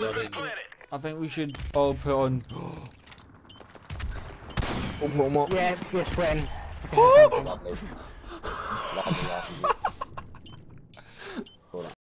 I think we should all put on. We'll put them up. Yes, when. Lovely. Lovely, lovely.